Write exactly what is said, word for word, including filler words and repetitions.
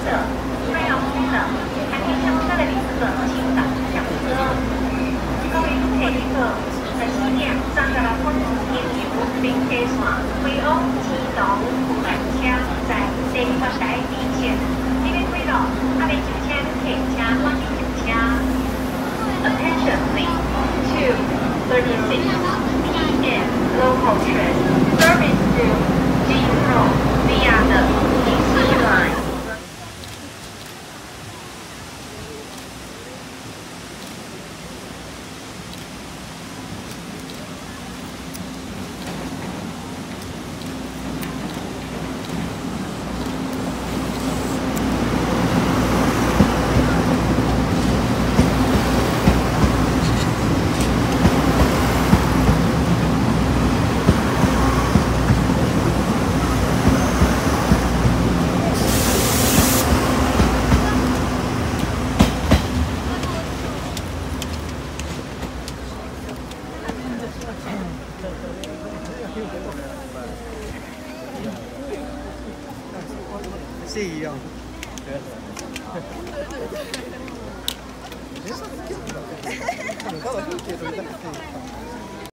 者快要去了，还没上车的旅客请赶快上车。各位乘客，在西面上到了昆明铁路并客线惠安天堂湖南车在第八台地线，这边归了，阿边上车客车赶紧上车。Attention please, two thirty-six p m local train service to Jingzhou via the Yixi line. 是一样。他们到了就接触一下。